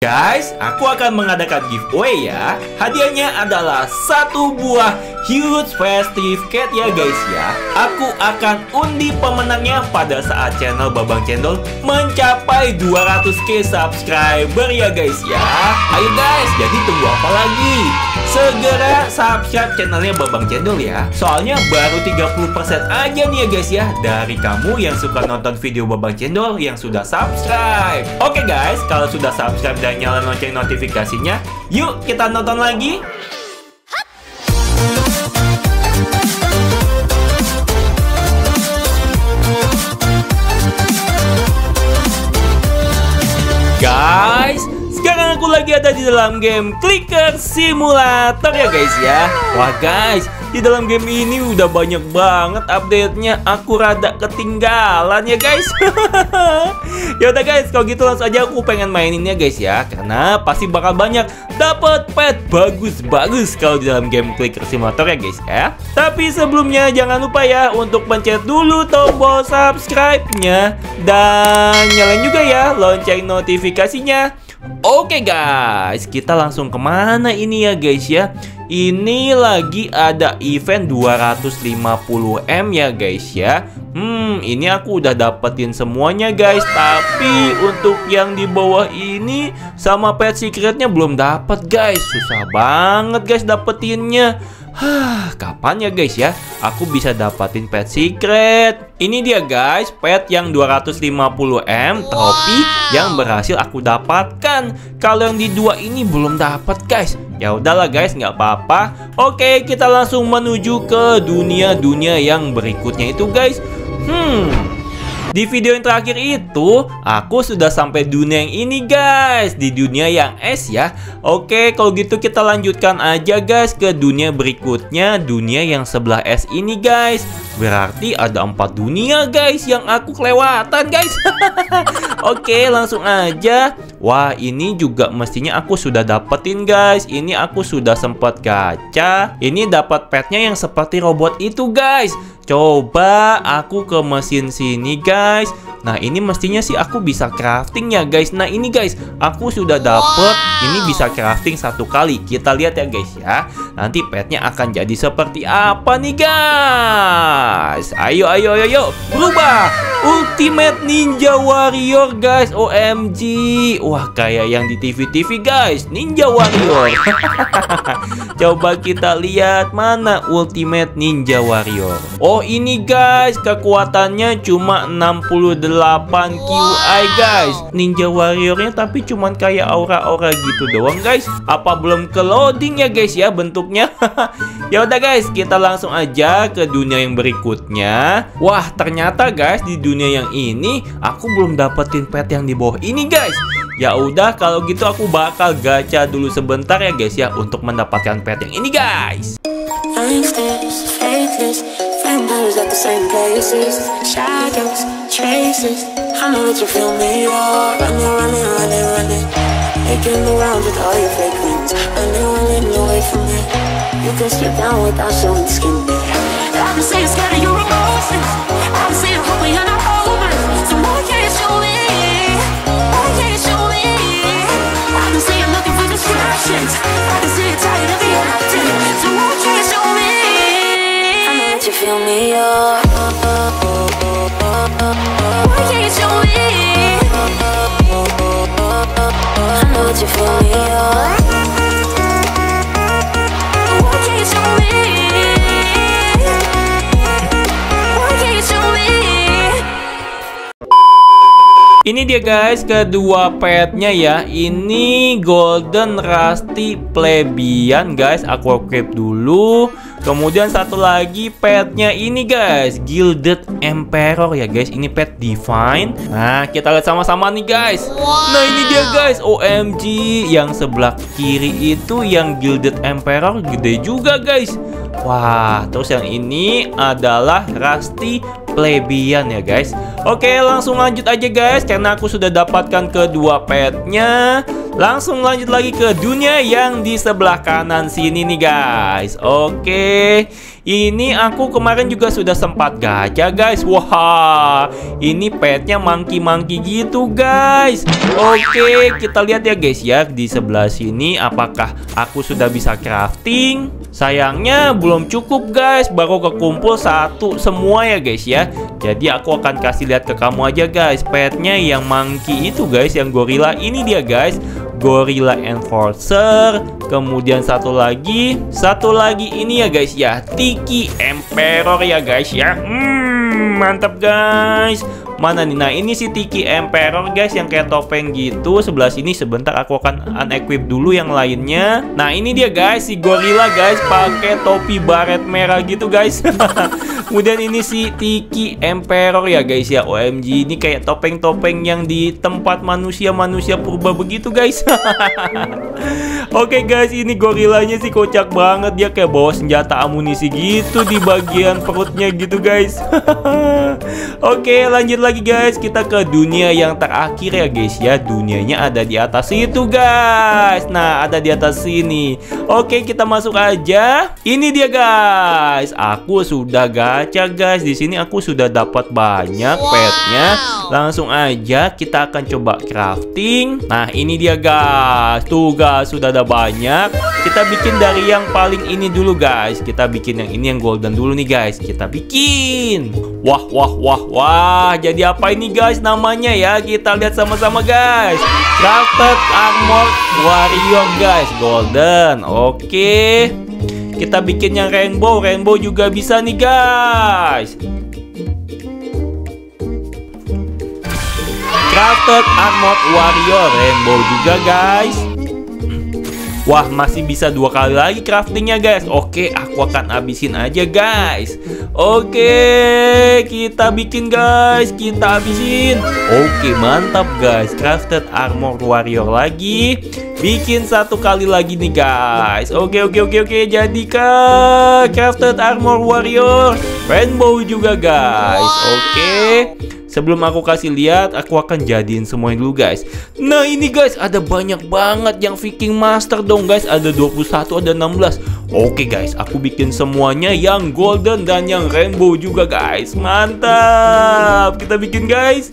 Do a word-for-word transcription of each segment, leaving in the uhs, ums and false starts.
Guys, aku akan mengadakan giveaway ya. Hadiahnya adalah satu buah huge festive cat ya guys ya. Aku akan undi pemenangnya pada saat channel Babang Cendol mencapai dua ratus ribu subscriber ya guys ya. Ayo guys, jadi tunggu apa lagi? Segera subscribe channelnya Babang Cendol ya. Soalnya baru tiga puluh persen aja nih ya guys ya dari kamu yang suka nonton video Babang Cendol yang sudah subscribe. Oke guys, kalau sudah subscribe dan nyalain lonceng notifikasinya, yuk kita nonton lagi. Guys, sekarang aku lagi ada di dalam game Clicker Simulator ya guys ya. Wah guys, di dalam game ini udah banyak banget update-nya. Aku rada ketinggalan ya guys. Ya udah guys, kalau gitu langsung aja aku pengen mainin ya guys ya. Karena pasti bakal banyak dapat pet bagus-bagus kalau di dalam game Clicker Simulator ya guys ya. Tapi sebelumnya jangan lupa ya untuk pencet dulu tombol subscribe-nya dan nyalain juga ya lonceng notifikasinya. Oke guys, kita langsung kemana ini ya guys ya. Ini lagi ada event dua ratus lima puluh M ya guys ya. Hmm, ini aku udah dapetin semuanya guys. Tapi untuk yang di bawah ini sama pet secretnya belum dapet guys. Susah banget guys dapetinnya. Hah, kapan ya guys ya aku bisa dapatin pet secret? Ini dia guys, pet yang dua ratus lima puluh M trofi yang berhasil aku dapatkan. Kalau yang di dua ini belum dapat guys. Ya udahlah guys, nggak apa-apa. Oke, kita langsung menuju ke dunia-dunia yang berikutnya itu guys. Hmm. Di video yang terakhir itu, aku sudah sampai dunia yang ini guys. Di dunia yang es ya. Oke, kalau gitu kita lanjutkan aja guys ke dunia berikutnya. Dunia yang sebelah es ini guys. Berarti ada empat dunia guys yang aku kelewatan guys. Oke, langsung aja. Wah, ini juga mestinya aku sudah dapetin guys. Ini aku sudah sempat gacha. Ini dapat petnya yang seperti robot itu guys. Coba aku ke mesin sini guys. Nah ini mestinya sih aku bisa crafting ya guys. Nah ini guys, aku sudah dapet. Ini bisa crafting satu kali. Kita lihat ya guys ya. Nanti petnya akan jadi seperti apa nih guys. Ayo ayo ayo ayo berubah. Ultimate Ninja Warrior guys. O M G. Wah kayak yang di T V T V guys. Ninja Warrior. Coba kita lihat mana Ultimate Ninja Warrior. Oh ini guys, kekuatannya cuma enam puluh delapan Q I guys. Ninja Warriornya tapi cuman kayak aura-aura gitu doang guys. Apa belum ke loading ya guys ya bentuknya? Ya udah guys, kita langsung aja ke dunia yang berikutnya. Wah ternyata guys di dunia yang ini aku belum dapetin pet yang di bawah ini guys. Ya udah kalau gitu aku bakal gacha dulu sebentar ya guys ya untuk mendapatkan pet yang ini guys. Fingers at the same places, shadows, traces. I know that you feel me, you're running, running, running, running, making the rounds with all your fake wings, running, running away from me. You can slip down without showing skin. I can see you scared of your emotions. I can see you hoping you're not over. So why can't you show me? Why can't you show me? I can see you looking for distractions. I can see you tired of the acting. So why can't you show me? You feel me up. Why can't you show me? I know that you feel me up. Why can't you show me? Why can't you show me? Ini dia guys kedua petnya ya. Ini Golden Rusty Plebeian guys. Aku equip dulu. Kemudian satu lagi petnya ini guys, Gilded Emperor ya guys. Ini pet Divine. Nah kita lihat sama-sama nih guys. Nah ini dia guys, O M G. Yang sebelah kiri itu yang Gilded Emperor gede juga guys. Wah, terus yang ini adalah Rusty Plebeian ya guys. Oke langsung lanjut aja guys, karena aku sudah dapatkan kedua petnya. Langsung lanjut lagi ke dunia yang di sebelah kanan sini nih guys. Oke, ini aku kemarin juga sudah sempat gacha guys. Wah, ini petnya monkey-monkey gitu guys. Oke, kita lihat ya guys ya di sebelah sini apakah aku sudah bisa crafting. Sayangnya belum cukup guys, baru kekumpul satu semua ya guys ya. Jadi aku akan kasih lihat ke kamu aja guys, petnya yang monkey itu guys, yang gorila ini dia guys, Gorilla Enforcer. Kemudian satu lagi, satu lagi ini ya guys ya, Tiki Emperor ya guys ya. Hmm, mantap guys. Mana nih? Nah ini si Tiki Emperor guys yang kayak topeng gitu. Sebelah sini sebentar aku akan unequip dulu yang lainnya. Nah ini dia guys si gorila guys pakai topi baret merah gitu guys. Kemudian ini si Tiki Emperor ya guys ya. O M G, ini kayak topeng-topeng yang di tempat manusia-manusia purba begitu guys. Oke guys, ini gorilanya sih kocak banget. Dia kayak bawa senjata amunisi gitu di bagian perutnya gitu guys. Oke, lanjut lagi guys, kita ke dunia yang terakhir ya guys ya. Dunianya ada di atas itu guys. Nah, ada di atas sini. Oke, kita masuk aja. Ini dia guys. Aku sudah gacha guys. Di sini aku sudah dapat banyak petnya. Langsung aja kita akan coba crafting. Nah, ini dia guys. Tuh guys, sudah ada banyak. Kita bikin dari yang paling ini dulu guys. Kita bikin yang ini, yang golden dulu nih guys. Kita bikin. Wah, wah, wah, wah. Jadi apa ini guys namanya ya? Kita lihat sama-sama guys. Crafted Armor Warrior guys, golden. Oke, kita bikin yang rainbow. Rainbow juga bisa nih guys. Crafted Armor Warrior rainbow juga guys. Wah, masih bisa dua kali lagi craftingnya guys. Oke, aku akan habisin aja guys. Oke, kita bikin guys. Kita habisin. Oke, mantap guys. Crafted Armor Warrior lagi. Bikin satu kali lagi nih guys. Oke, oke, oke, oke. Jadi kak, Crafted Armor Warrior rainbow juga guys. Oke, sebelum aku kasih lihat, aku akan jadiin semuanya dulu guys. Nah ini guys, ada banyak banget yang Viking Master dong guys. Ada dua puluh satu, ada enam belas. Oke guys, aku bikin semuanya yang golden dan yang rainbow juga guys. Mantap. Kita bikin guys.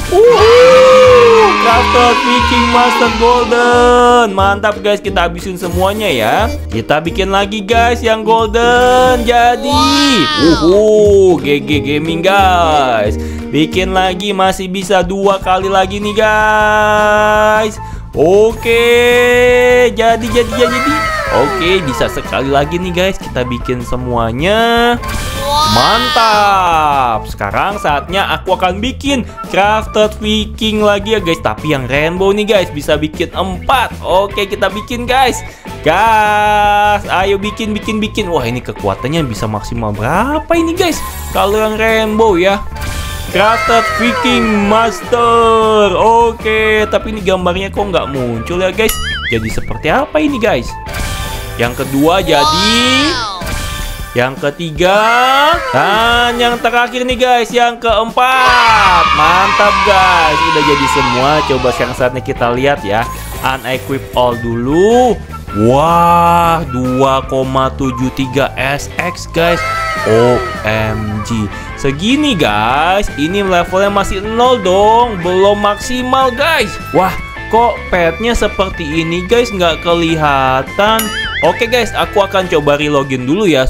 Uhuh, Crafted Viking Master golden. Mantap guys, kita habisin semuanya ya. Kita bikin lagi guys yang golden. Jadi uhuh, G G Gaming guys. Bikin lagi, masih bisa dua kali lagi nih guys. Oke, jadi jadi jadi jadi. Oke, bisa sekali lagi nih guys. Kita bikin semuanya. Mantap. Sekarang saatnya aku akan bikin Crafted Viking lagi ya guys. Tapi yang rainbow nih guys, bisa bikin empat. Oke, kita bikin guys. Gas, ayo bikin bikin bikin. Wah, ini kekuatannya bisa maksimal berapa ini guys? Kalau yang rainbow ya, Crafted Viking Master. Oke, tapi ini gambarnya kok nggak muncul ya guys. Jadi seperti apa ini guys? Yang kedua jadi, yang ketiga, dan yang terakhir nih guys, yang keempat. Mantap guys, udah jadi semua. Coba sekarang saatnya kita lihat ya. Unequip all dulu. Wah, dua koma tujuh tiga S X guys. O M G, segini guys. Ini levelnya masih nol dong, belum maksimal guys. Wah, kok petnya seperti ini guys, nggak kelihatan. Oke guys, aku akan coba relogin dulu ya.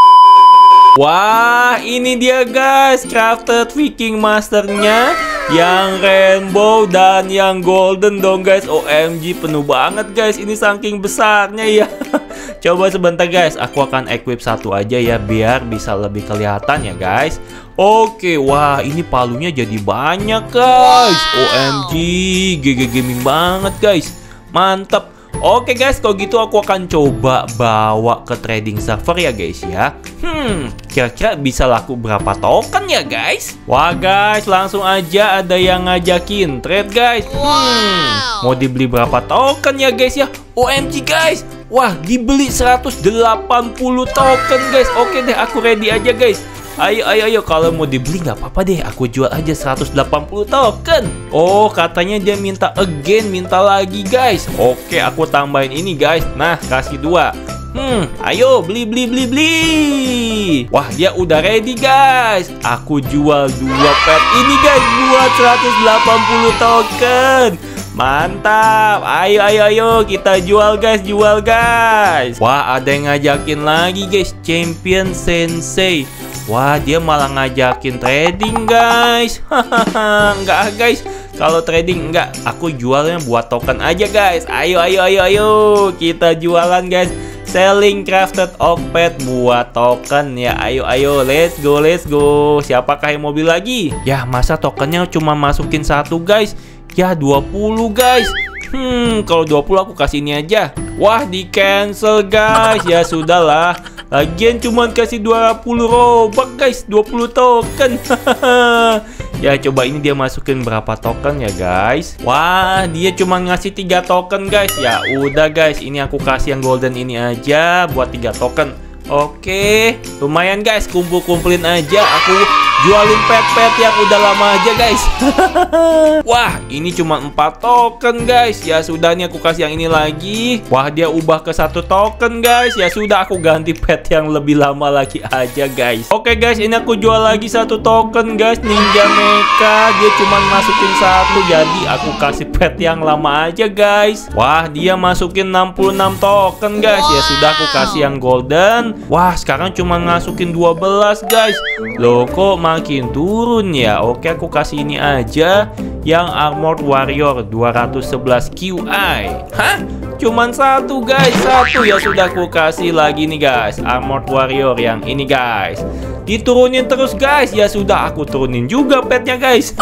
Wah, ini dia guys, Crafted Viking Masternya, yang rainbow dan yang golden dong guys. O M G, penuh banget guys. Ini saking besarnya ya. Coba sebentar guys, aku akan equip satu aja ya, biar bisa lebih kelihatan ya guys. Oke, wah ini palunya jadi banyak guys. O M G, G G Gaming banget guys. Mantap. Oke guys, kalau gitu aku akan coba bawa ke trading server ya guys ya. Hmm, kira-kira bisa laku berapa token ya guys? Wah guys, langsung aja ada yang ngajakin trade guys. Hmm, mau dibeli berapa token ya guys ya? O M G guys, wah dibeli seratus delapan puluh token guys. Oke deh, aku ready aja guys. Ayo, ayo, ayo. Kalau mau dibeli nggak apa-apa deh. Aku jual aja seratus delapan puluh token. Oh, katanya dia minta again, minta lagi guys. Oke, aku tambahin ini guys. Nah, kasih dua. Hmm, ayo beli, beli, beli, beli. Wah, dia udah ready guys. Aku jual dua pet ini guys buat seratus delapan puluh token. Mantap. Ayo, ayo, ayo. Kita jual guys, jual guys. Wah, ada yang ngajakin lagi guys. Champion Sensei. Wah, dia malah ngajakin trading guys. Hahaha, enggak guys. Kalau trading enggak, aku jualnya buat token aja guys. Ayo, ayo, ayo, ayo. Kita jualan guys. Selling crafted oak pet buat token ya. Ayo, ayo, let's go, let's go. Siapakah yang mau beli lagi? Ya, masa tokennya cuma masukin satu guys. Ya, dua puluh guys. Hmm, kalau dua puluh aku kasih ini aja. Wah, di cancel guys. Ya sudahlah. Lagian cuma kasih dua puluh robux guys, dua puluh token. Ya, coba ini dia masukin berapa token ya guys. Wah, dia cuma ngasih tiga token guys. Ya udah guys, ini aku kasih yang golden ini aja buat tiga token. Oke, lumayan guys, kumpul-kumpulin aja. Aku jualin pet-pet yang udah lama aja guys. Wah, ini cuma empat token guys. Ya sudah, nih aku kasih yang ini lagi. Wah, dia ubah ke satu token guys. Ya sudah, aku ganti pet yang lebih lama lagi aja guys. Oke guys, ini aku jual lagi satu token guys. Ninja Mecha. Dia cuma masukin satu, jadi aku kasih pet yang lama aja guys. Wah, dia masukin enam puluh enam token guys. Ya sudah, aku kasih yang golden. Wah, sekarang cuma masukin dua belas guys. Loh, kok makin turun ya? Oke, aku kasih ini aja. Yang Armored Warrior dua ratus sebelas Q I. Hah? Cuman satu guys. Satu. Ya sudah, aku kasih lagi nih guys. Armored Warrior yang ini guys. Diturunin terus guys. Ya sudah, aku turunin juga petnya guys.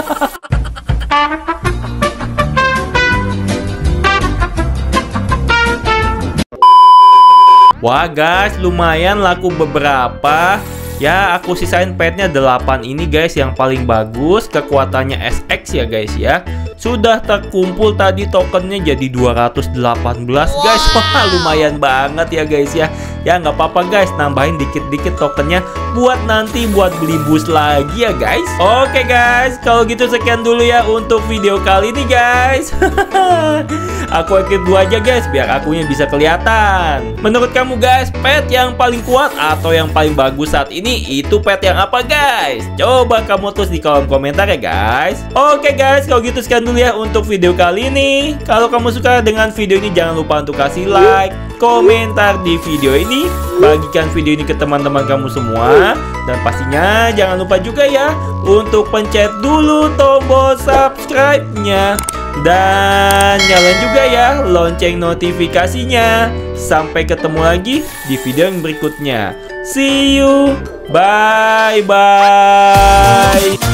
Wah guys, lumayan laku beberapa. Ya, aku sisain petnya delapan ini guys, yang paling bagus. Kekuatannya S X ya guys ya. Sudah terkumpul tadi tokennya jadi dua ratus delapan belas guys. Wah, lumayan banget ya guys ya. Ya nggak apa-apa guys, nambahin dikit-dikit tokennya buat nanti buat beli boost lagi ya guys. Oke guys, kalau gitu sekian dulu ya untuk video kali ini guys. Aku ekip dua aja guys, biar akunya bisa kelihatan. Menurut kamu guys, pet yang paling kuat atau yang paling bagus saat ini itu pet yang apa guys? Coba kamu tulis di kolom komentar ya guys. Oke guys, kalau gitu sekian dulu ya untuk video kali ini. Kalau kamu suka dengan video ini, jangan lupa untuk kasih like, komentar di video ini, bagikan video ini ke teman-teman kamu semua, dan pastinya jangan lupa juga ya untuk pencet dulu tombol subscribe-nya dan nyalain juga ya lonceng notifikasinya. Sampai ketemu lagi di video yang berikutnya. See you, bye bye.